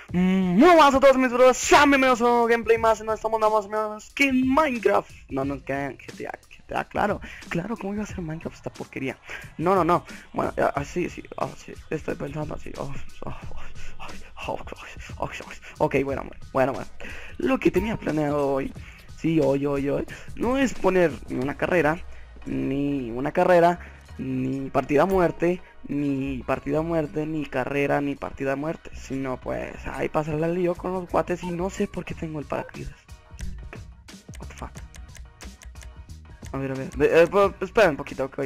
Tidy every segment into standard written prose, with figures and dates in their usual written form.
Muy buenas a todos mis brothers, sean bienvenidos a un gameplay más. No estamos nada más o menos que en Minecraft. No, que GTA, claro, ¿cómo iba a ser Minecraft esta porquería? No, bueno, así, sí, estoy pensando así. Ok, bueno, lo que tenía planeado hoy, sí, hoy, no es poner ni una carrera, ni partida a muerte, ni carrera, ni partida a muerte, sino pues ahí pasarle al lío con los guates y no sé por qué tengo el paracaídas. What the fuck. A ver, espera un poquito, ok.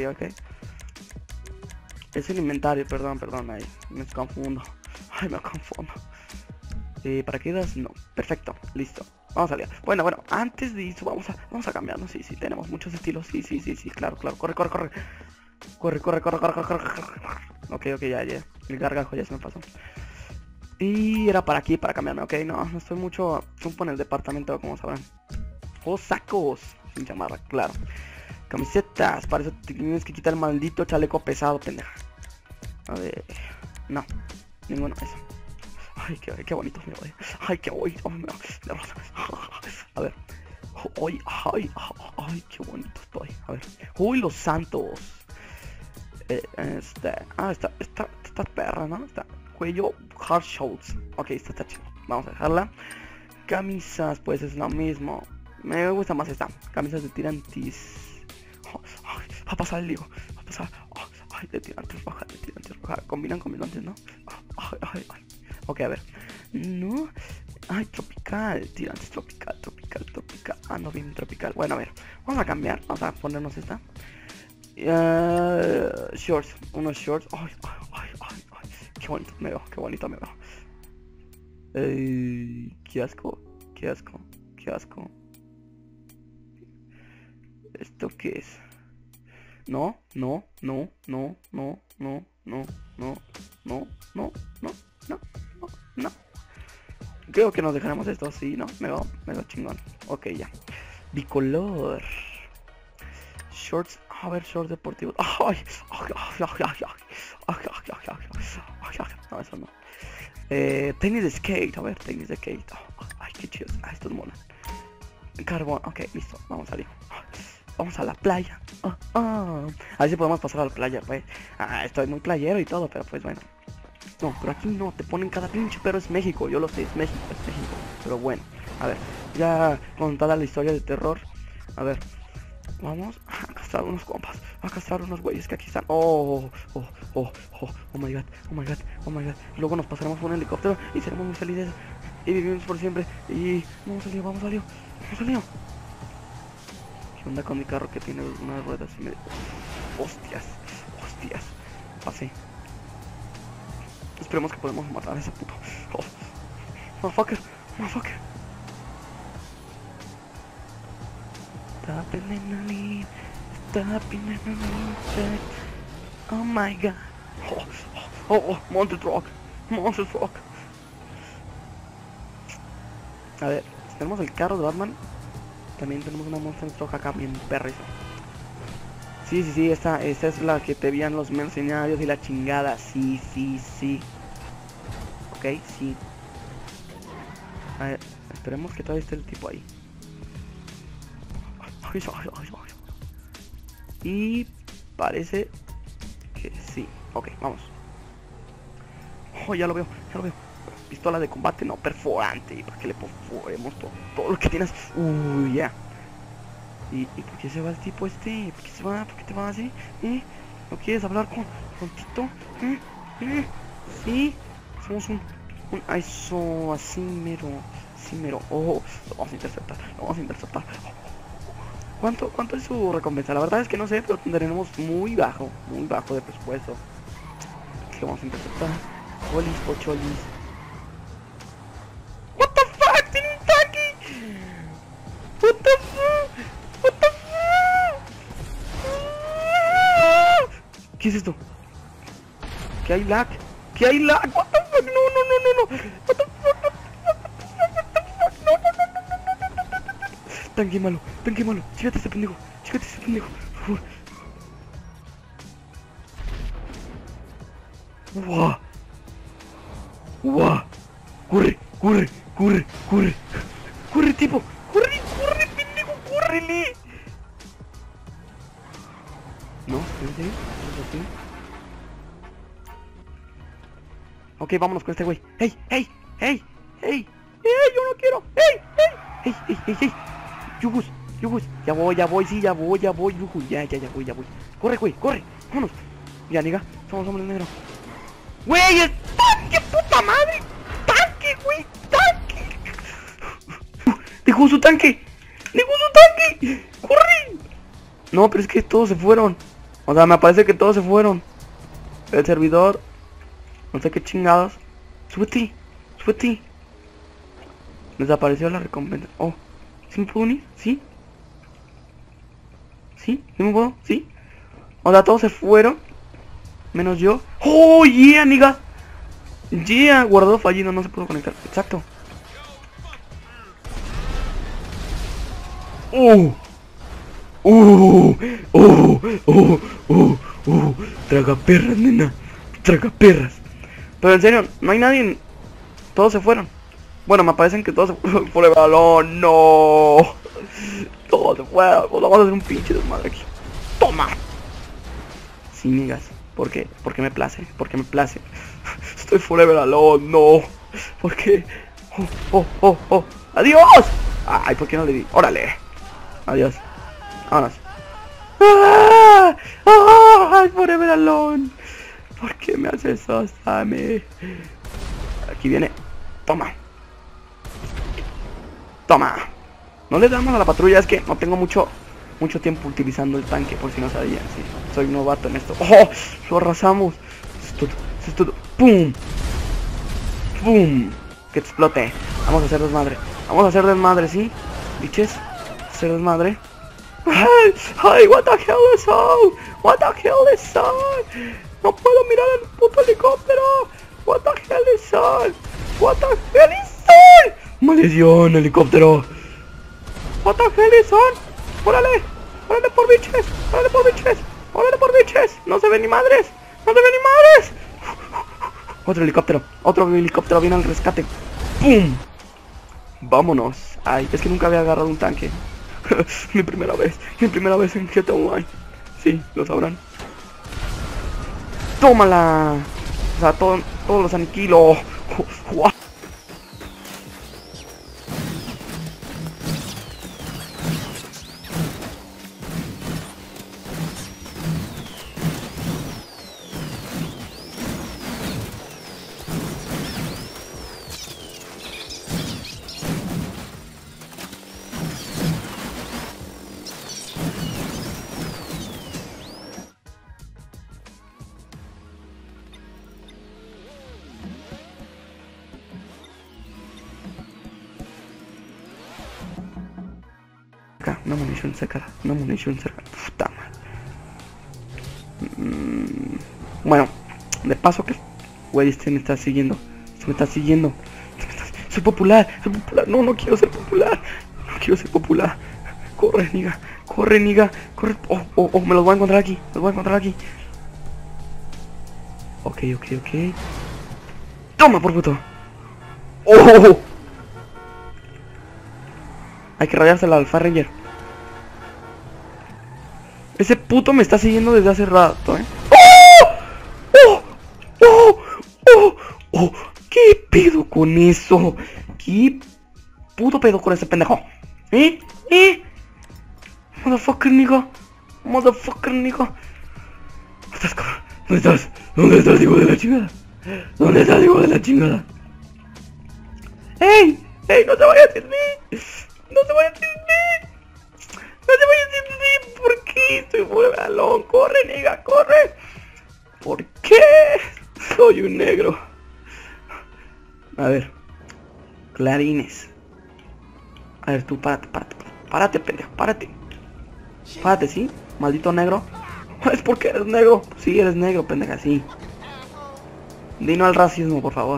Es el inventario, perdón, ahí me confundo. Ay, me confundo. Paracaídas, no. Perfecto, listo. Vamos a liar. Bueno, antes de eso vamos a cambiarnos. Sí, tenemos muchos estilos. Sí, claro. Corre. Ok, ya. El gargajo ya se me pasó. Y era para aquí, para cambiarme. Ok, no estoy mucho tiempo en el departamento, como sabrán. Sacos. Sin chamarra, claro. Camisetas, para eso tienes que quitar el maldito chaleco pesado, pendeja. A ver. No, ninguno de eso. Ay, qué bonito me voy. Ay, qué bonito. A ver. Ay, qué bonito estoy. A ver. Uy, los santos. Esta perra, ¿no? Está cuello hard shoulders. Ok, está chido. Vamos a dejarla. Camisas, pues es lo mismo. Me gusta más esta. Camisas de tirantes. Va a pasar el lío. Va a pasar. Ay, de tirantes roja. Combinan combinantes, ¿no? Ay. Ok, a ver. No. Ay, tropical. Tirantes tropical. Ando bien tropical. Bueno, a ver. Vamos a cambiar. Vamos a ponernos esta. Shorts. Unos shorts. Ay. Qué bonito me veo. Qué asco. ¿Esto qué es? No. Creo que nos dejaremos esto así, ¿no? Me veo chingón. Ok, ya. Bicolor. Shorts. A ver, shorts deportivos. No, eso no. Tenis de skate. A ver, tenis de skate. Ay, qué chido. Esto es mono. Carbón. Ok, listo. Vamos a salir. Vamos a la playa. A ver si podemos pasar a la playa, pues. Estoy muy playero y todo, pero pues bueno. No, pero aquí no, te ponen cada pinche, pero es México, yo lo sé, es México. Pero bueno, a ver, ya contada la historia de terror. A ver, vamos a castrar unos compas, a castrar unos güeyes que aquí están. Oh my god. Luego nos pasaremos por un helicóptero y seremos muy felices y vivimos por siempre. Y vamos al lío. ¿Qué onda con mi carro que tiene unas ruedas y medio? Hostias. Pasé. Esperemos que podamos matar a ese puto. Motherfucker. Stop in the lead. Oh my god. Monster truck. A ver, si tenemos el carro de Batman, también tenemos una Monster truck acá bien perrisa. Sí, esta es la que te veían los mercenarios y la chingada. Sí. Ok, sí. A ver, esperemos que todavía esté el tipo ahí. Y parece que sí. Ok, vamos. Ya lo veo. Pistola de combate, no, perforante. Para que le perforemos todo lo que tienes. Ya. ¿Y por qué se va el tipo este? ¿Por qué se va? ¿Por qué te vas así? ¿No quieres hablar con Tito? Sí. Somos un ISO así mero. Lo vamos a interceptar. ¿Cuánto es su recompensa? La verdad es que no sé, pero tendremos muy bajo de presupuesto. Así que vamos a interceptar. Cholis. What the fuck? Tiene un tanque. What the fuck? ¿Qué es esto? ¿Qué hay lag? What the fuck? No. What the fuck? Tanque malo. Chígate ese pendejo. Por favor. corre, corre, corre, corre. Corre, tipo, corre, corre, pendejo, córrele. No, ¿sí? Ok, vámonos con este güey. ¡Ey, ey, ey, ey! ¡Ey, yo no quiero! ¡Ey, ey! ¡Ey, ey, ey, ey! ¡Yugus, Yugus! Ya voy, sí, ya voy, Yugus. Ya voy. Corre, güey, corre. Vámonos. Ya, niga, somos hombres negros. ¡Güey, el tanque, puta madre! ¡Tanque, güey! ¡Tanque! ¡Dejó su tanque! ¡Corre! No, pero es que todos se fueron. O sea, me parece que todos se fueron. El servidor... No sé qué chingados. Súbete. Desapareció la recompensa. Oh, ¿sí me puedo unir? ¿Sí? ¿Sí? ¿Sí me puedo? ¿Sí? O sea, todos se fueron. Menos yo. ¡Oh, yeah, nigga! Yeah, guardado fallido, no se pudo conectar. Exacto. Traga perras, nena. Traga perras. Pero en serio, no hay nadie. Todos se fueron. Bueno, me parecen que todos se fueron por el balón. No. Todos se fueron. Pues vamos a hacer un pinche desmadre aquí. Toma. Sí, migas. ¿Por qué? Porque me place. Estoy forever alone. No. ¿Por qué? Oh. ¡Adiós! Ay, ¿por qué no le di? ¡Órale! Adiós. Vámonos. ¡Ay, forever alone! ¿Por qué me haces eso, Sammy? Aquí viene. Toma. No le damos a la patrulla, es que no tengo mucho tiempo utilizando el tanque, por si no sabían. Sí, soy novato en esto. ¡Oh! Lo arrasamos. Eso es todo. ¡Pum! Que explote. Vamos a hacer desmadre. ¿Sí? Biches. Hacer desmadre. ¡Ay! What the hell is that? No puedo mirar el puto helicóptero. What the hell is that? Maldición, helicóptero. What the hell is that? ¡Órale por biches! No se ven ni madres. Otro helicóptero viene al rescate. ¡Pum! Vámonos. Ay, es que nunca había agarrado un tanque. mi primera vez en GTA Online. Sí, lo sabrán. ¡Tómala! O sea, todos los aniquilo. Una munición cerca. Puta madre. Bueno, de paso que güey, este me está siguiendo. Soy popular. No quiero ser popular. Corre, niga. Oh, me los voy a encontrar aquí. Ok. Toma, por puto. Oh. Hay que rayársela al Alfa Ranger. Ese puto me está siguiendo desde hace rato, ¡Oh! ¿Qué pedo con eso? ¿Qué puto pedo con ese pendejo? Motherfucker, nigga. ¿Dónde estás, hijo de la chingada? ¡Ey! ¡No te vayas a decir! ¿Por qué? Estoy fuera de balón. ¡Corre, nigga! ¡Corre! ¿Por qué? Soy un negro. A ver. Clarines. A ver, tú, párate, pendejo, párate, ¿sí? Maldito negro. Es porque eres negro. Sí, eres negro, pendeja, sí. Dino al racismo, por favor.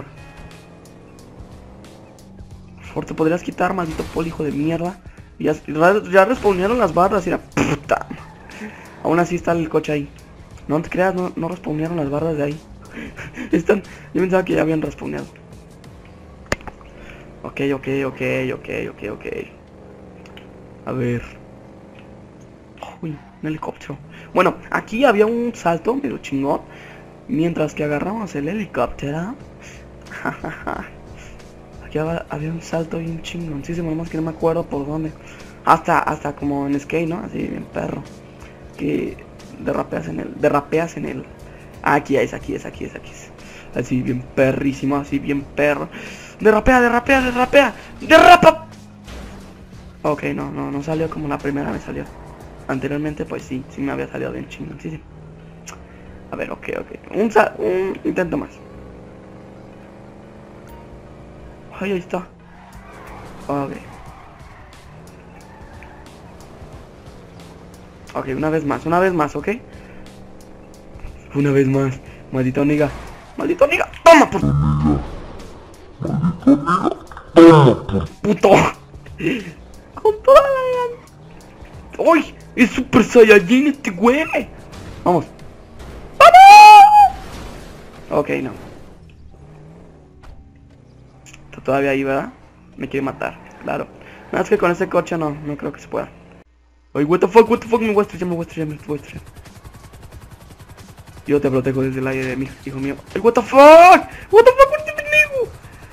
¿Te podrías quitar, maldito poli, hijo de mierda? Ya respawnearon las barras y era puta. Aún así está el coche ahí. No te creas, no respawnearon las barras de ahí. Yo pensaba que ya habían respawneado. Ok. A ver. Uy, un helicóptero. Bueno, aquí había un salto medio chingón. Mientras que agarramos el helicóptero. Aquí había un salto bien chingoncísimo. Nomás que no me acuerdo por dónde. Hasta como en skate, ¿no? Así bien perro. Que derrapeas en el. Aquí es. Así bien perrísimo, así bien perro. Derrapa. Ok, no salió como la primera me salió. Anteriormente pues sí me había salido bien chingón, sí. A ver, ok. Un intento más. Ay, ahí está. Ok, una vez más, ok. Una vez más. Maldito niga. Toma por puto. Con toda la... ¡Uy! Es Super Saiyajin este güey. Vamos. Ok, no. Está todavía ahí, ¿verdad? Me quiere matar, claro. Nada más que con ese coche no creo que se pueda. Ay, what the fuck, me voy a estrellar. Yo te protejo desde el aire, hijo mío. Ay, what the fuck con este pendejo.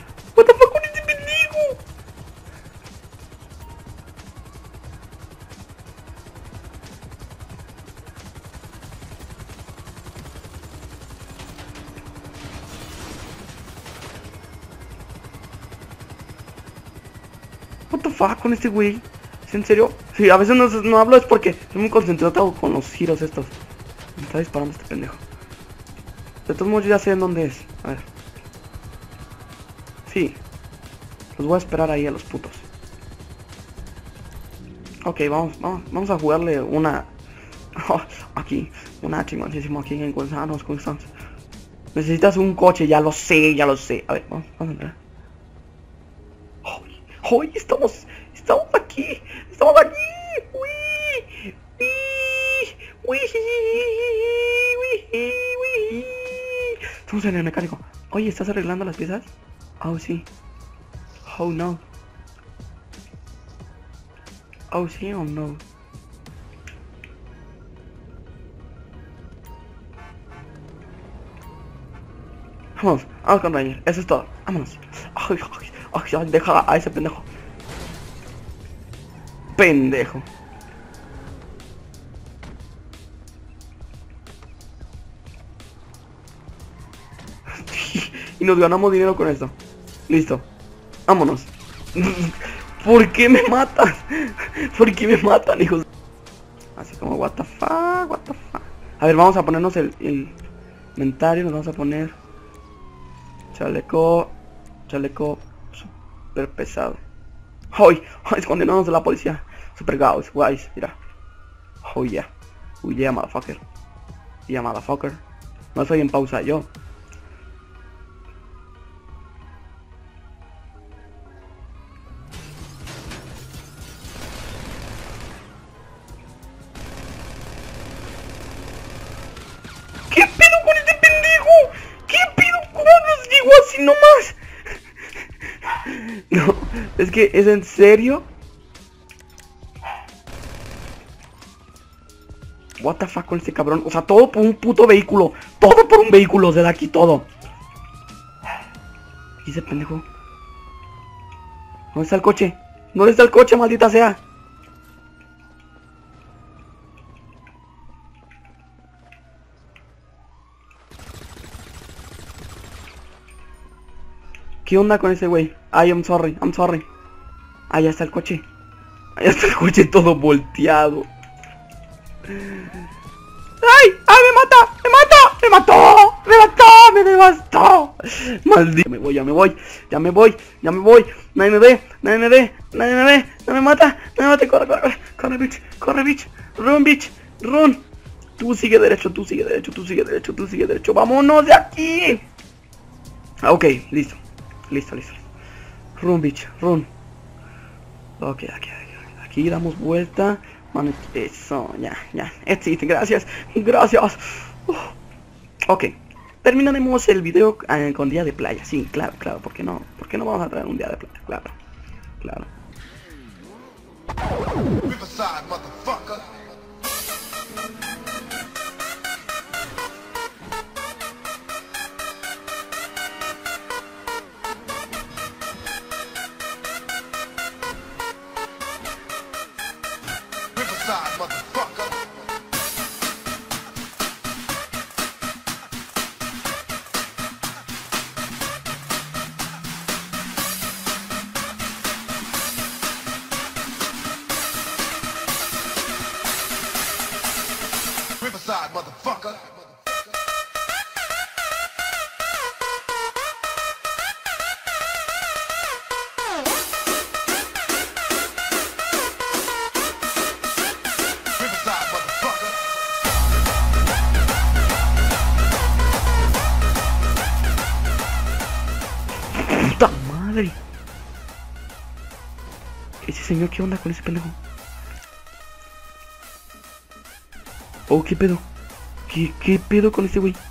What the fuck con este güey. ¿Es en serio? Sí, a veces no hablo es porque estoy muy concentrado con los giros estos. Me está disparando este pendejo. De todos modos yo ya sé en dónde es. A ver. Sí. Los voy a esperar ahí a los putos. Ok, vamos a jugarle una... aquí, una chingoncísima aquí en Gonzanos. Necesitas un coche, ya lo sé. A ver, vamos a entrar. ¡Hoy estamos aquí! ¡Uy! Estamos en el mecánico. Oye, ¿estás arreglando las piezas? Oh, sí. Oh, no. Oh, sí o no. Vamos con Ranger, eso es todo. Vámonos. Ay, deja a ese pendejo. Y nos ganamos dinero con esto. Listo. Vámonos. ¿Por qué me matas? ¿Por qué me matan, hijos? Así como, what the fuck. A ver, vamos a ponernos el inventario. Nos vamos a poner chaleco super pesado. ¡Ay! Escondiéndonos de la policía. Super guys, mira. Oh yeah. Motherfucker. No estoy en pausa yo. ¿Qué pedo con este pendejo? ¿Qué pedo? ¿Cómo nos llegó así nomás? No, es que es en serio. What the fuck con este cabrón. O sea, todo por un puto vehículo. Todo por un vehículo. Se da aquí todo. ¿Y ese pendejo? ¿Dónde está el coche? Maldita sea? ¿Qué onda con ese güey? Ay, I'm sorry. Allá está el coche. Todo volteado. ¡Ay! ¡Me devastó! Maldito. Ya me voy. Nadie me ve. No me mata. Corre, bitch. Run. Tú sigue derecho. ¡Vámonos de aquí! Ok, listo. Run, bitch, run. Ok, aquí damos vuelta. Mano, eso, ya. Exit, gracias. Ok. terminaremos el video con día de playa. Sí, claro, claro, ¿por qué no? ¿Por qué no vamos a traer un día de playa? Claro, claro. Riverside, motherfucker. Riverside, motherfucker. Riverside, motherfucker. Riverside, motherfucker. ¡Puta madre! Ese señor, ¿qué onda con ese pendejo? Oh, ¿qué pedo? ¿Qué pedo con este güey?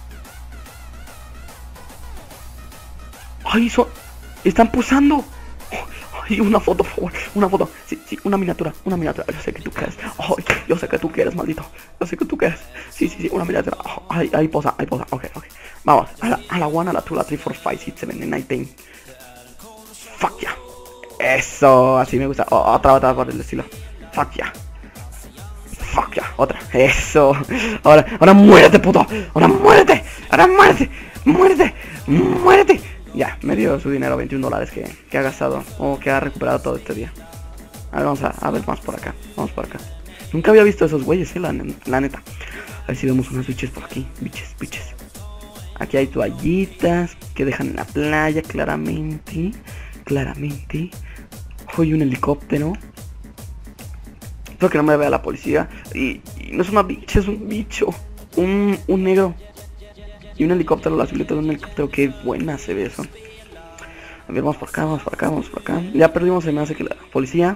¡Ay, están posando! ¡Ay, una foto, por favor! Una foto. Sí, sí, una miniatura, una miniatura. Yo sé que tú quieres. ¡Ay, yo sé que tú quieres, maldito! Yo sé que tú quieres. Sí, sí, sí, una miniatura. Oh, ahí posa, ahí posa. Ok, ok. Vamos, a la 1, a la 2, a la 3, 4, 5, 6, 7, 9, 10. Fuck yeah. Eso, así me gusta. Otra por el estilo. Fuck yeah. Fuck yeah, otra. Eso. Ahora muérete, puto. Ahora muérete. Ahora muérete. Muérete. Muérete. Ya, me dio su dinero, $21 que ha gastado. O que ha recuperado todo este día. A ver, vamos a ver más por acá. Vamos por acá. Nunca había visto esos güeyes, la neta. A ver si vemos unas biches por aquí. Biches. Aquí hay toallitas que dejan en la playa, claramente. Hoy un helicóptero. Espero que no me vea la policía. Y no es una bicha, es un bicho. Un negro. Y un helicóptero, la silueta de un helicóptero. Qué buena se ve eso. A ver, vamos por acá. Ya perdimos, se me hace que la policía.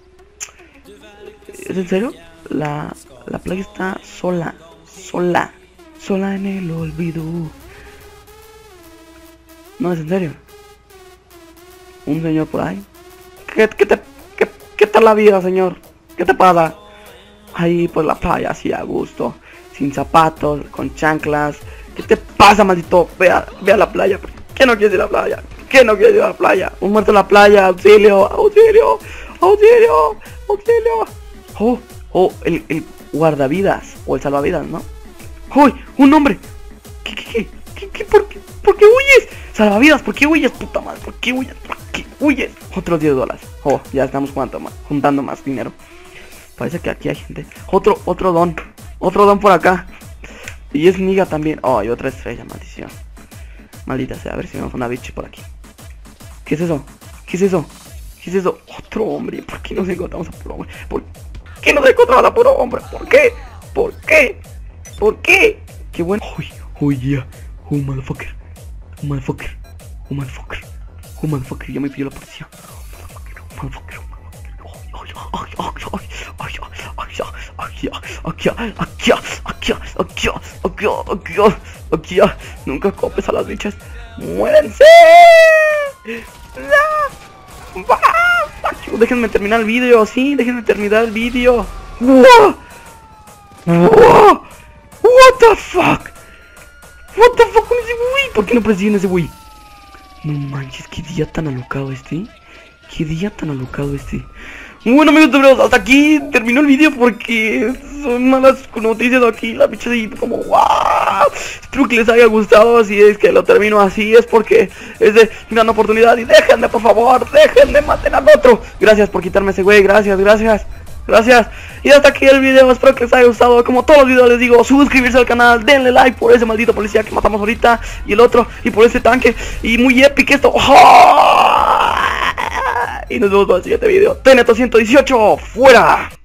¿Es en serio? La playa está sola en el olvido. No, es en serio. Un señor por ahí. ¿Qué tal la vida, señor? ¿Qué te pasa? Ahí por la playa, así a gusto, sin zapatos, con chanclas. ¿Qué te pasa, maldito? Ve a la playa. ¿Por qué no quieres ir a la playa? ¿Qué no quieres ir a la playa? Un muerto en la playa, auxilio. Oh, el guardavidas o el salvavidas, ¿no? ¡Uy! ¡Un hombre! ¿Por qué huyes? Salvavidas, ¿por qué huyes, puta madre? ¿Por qué huyes? Otros $10. Oh, ya estamos juntando más dinero. Parece que aquí hay gente. Otro don por acá. Y es niga también. Oh, y otra estrella, maldición. Maldita sea, a ver si vemos una bitch por aquí. ¿Qué es eso? Otro hombre. ¿Por qué nos encontramos a puro hombre? ¿Por qué nos encontramos a puro hombre? ¿Por qué? Qué bueno. Oh yeah. Oh motherfucker. Ya me pidió la policía. Aquí. Nunca copes a las bichas. ¡Muérense! Déjenme terminar el vídeo. Sí, déjenme terminar el vídeo. What the fuck con ese güey? ¿Por qué no persiguen a ese güey? No manches, qué día tan alocado este. Bueno, amigos, hasta aquí terminó el vídeo porque son malas noticias aquí. La bicha de como wow. Espero que les haya gustado. Si es que lo termino así es porque es de gran oportunidad. Y déjenme, por favor, maten al otro. Gracias por quitarme ese güey, gracias. Y hasta aquí el video, espero que les haya gustado. Como todos los videos les digo, suscribirse al canal, denle like por ese maldito policía que matamos ahorita. Y el otro, y por ese tanque. Y muy épico esto. ¡Oh! Y nos vemos para el siguiente video. TNT 118, fuera.